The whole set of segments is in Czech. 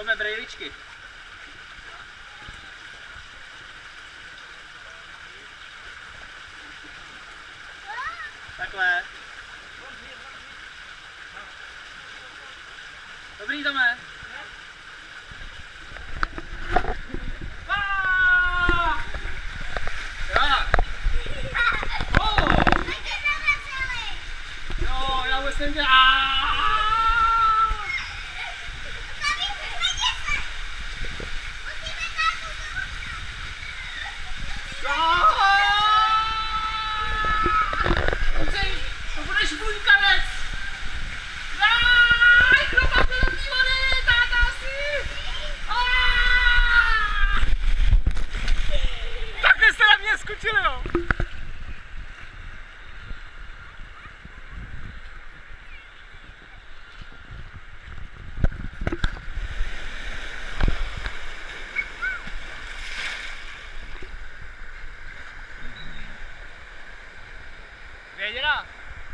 Tome, brejličky. Takhle. Dobrý, Tome. Jo, já vůbec nevím, to budeš můj kanec! Kropat do té vody, táta si! Takhle jste na mě skočili, jo! Věděla?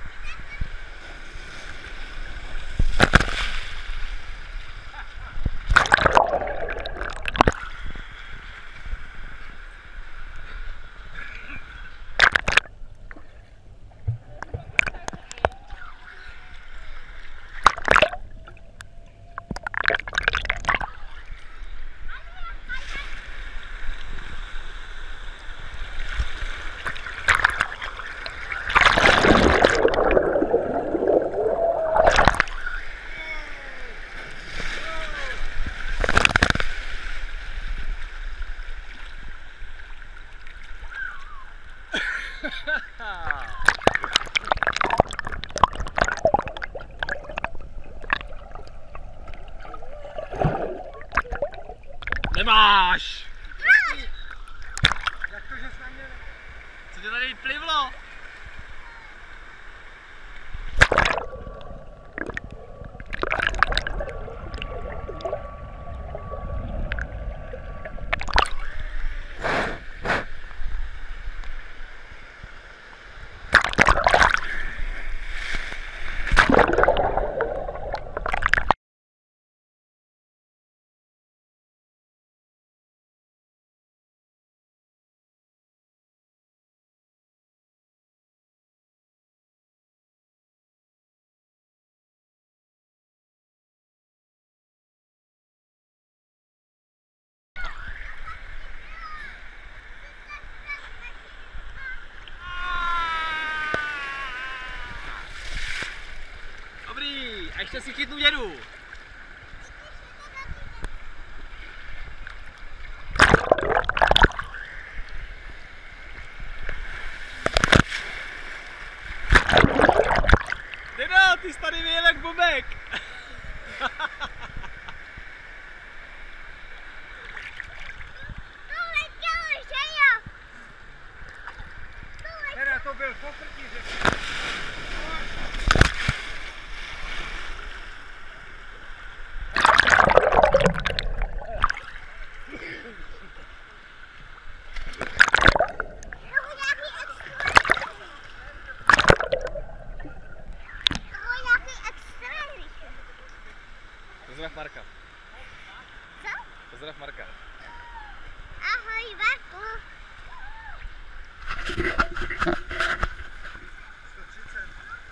Nemáš! Jak to, že jsi na mě... Co tě tady plivlo? Dobrý, a ještě si chytnu dědu. Děda, ty jsi tady vyjel jak bobek. Teda to byl poprtí, že... Pozdrav Marka. Co? Pozdrav Marka. Ahoj, Marku. 130.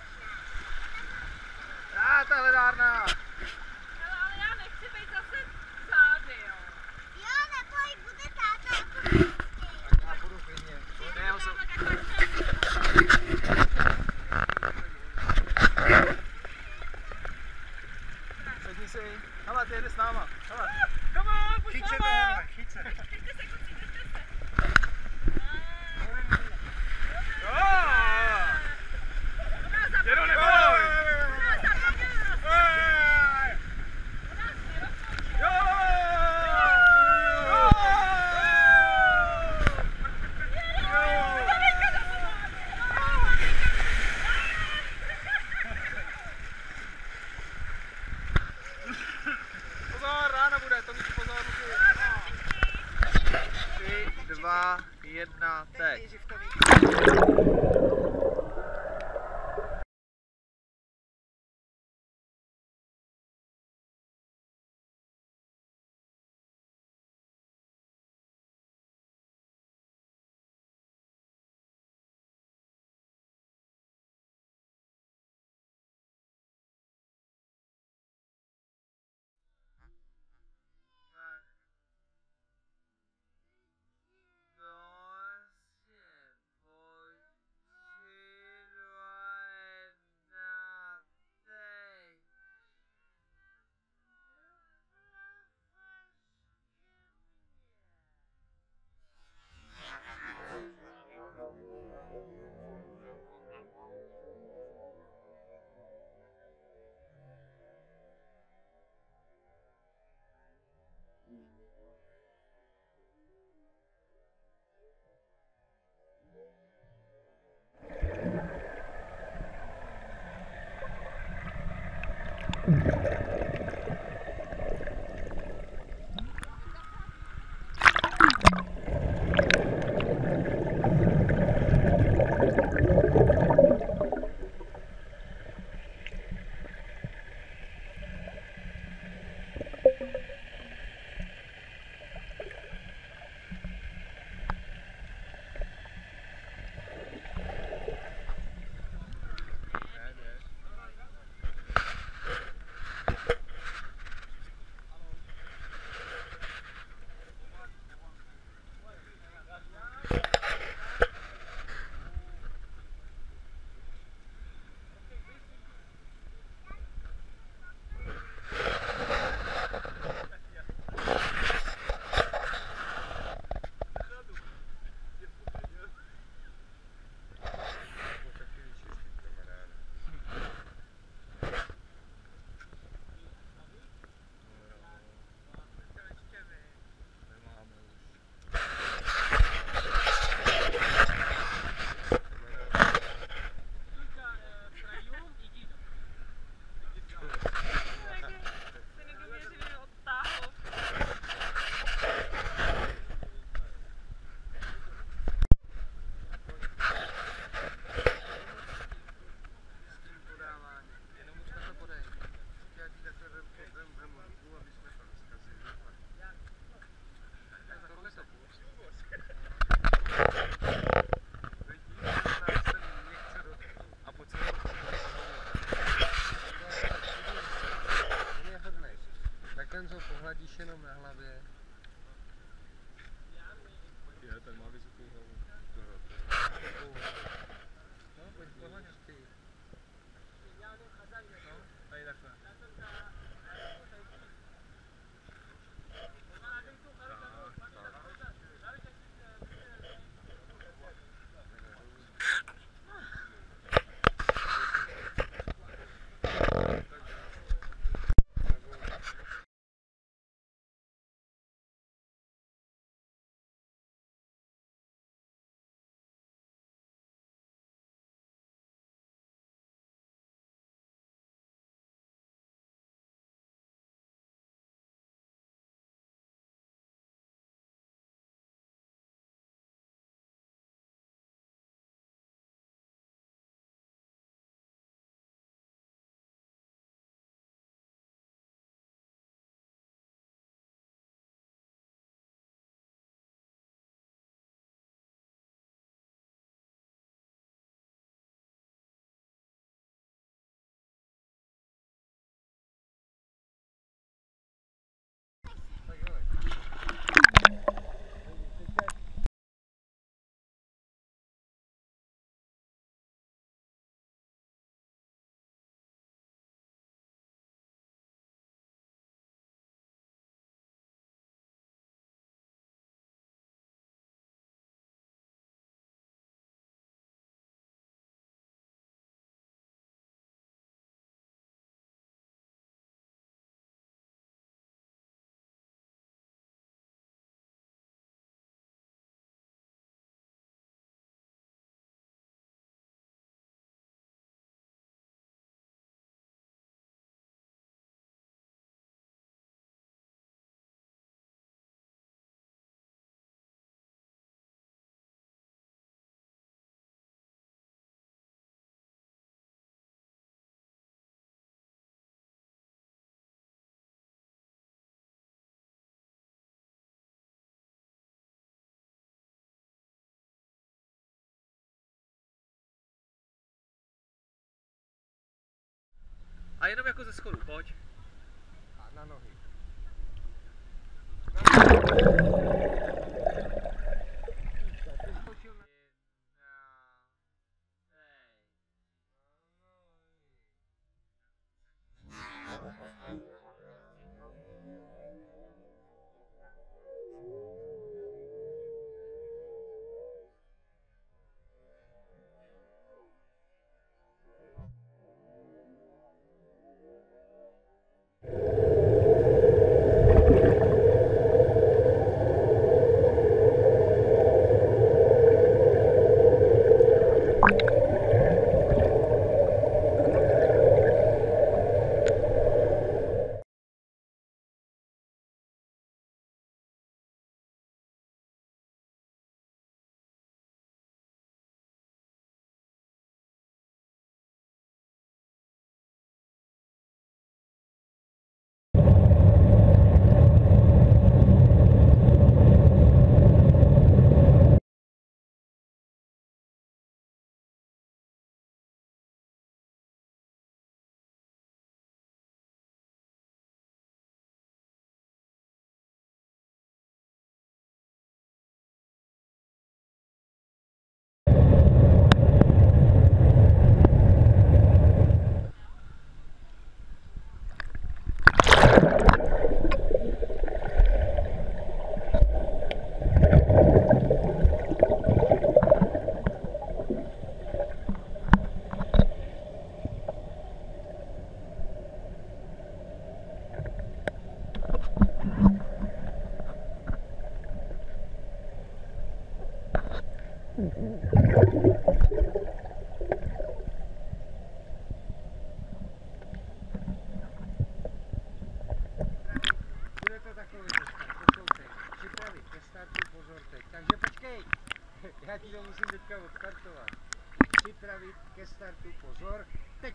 Ta ledárna. Hele, ale já nechci být zase zády, jo. Jo, neboj, bude táta jako Tak já budu klidně. Ne, já musím... Sedni si. Hele, ty jde s náma. Hele. Come on, pojď Chyť se, s náma. Benjamin, chyť se. Držte se, kluci, držte se. Ona za Dědo, mě. neboj! Ona za mě. Jo! Pozor, rána bude, to víš, pozor, ruky. 3, 2, 1, teď. Ten, co pohladíš jenom na hlavě. Je, ten má vysokou hlavu. No, pojď pohladíš ty. No, tady takhle. A jenom jako ze schodu, pojď. A na nohy. Bude to takový dneska, poslouchej. Připravit ke startu, pozor teď. Takže počkej, já ti to musím teďka odstartovat. Připravit ke startu, pozor, teď.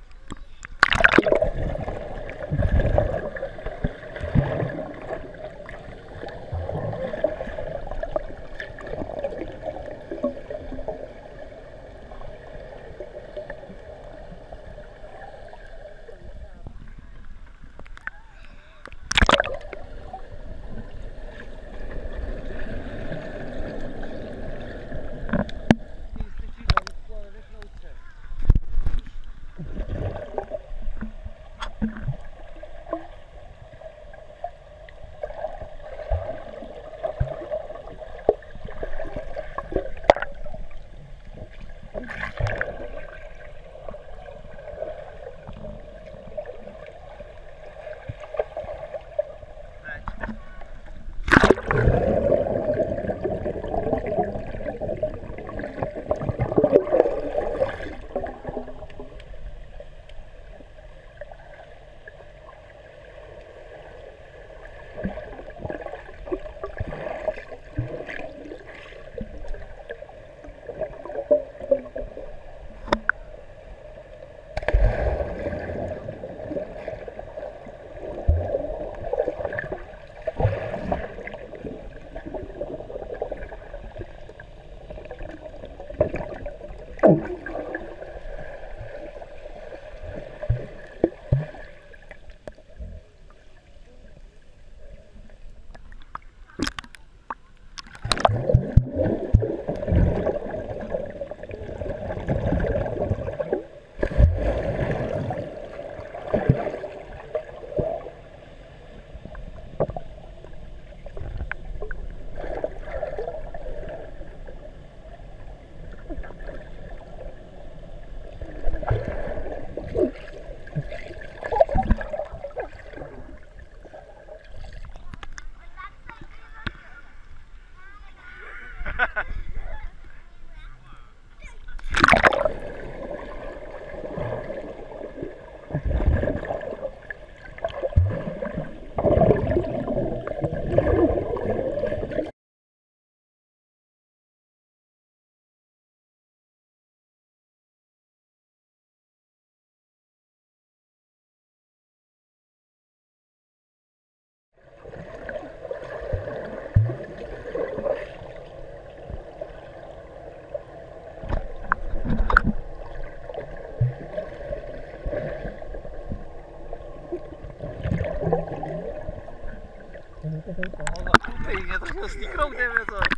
Kumpel, je trošku stiknout, nevím co.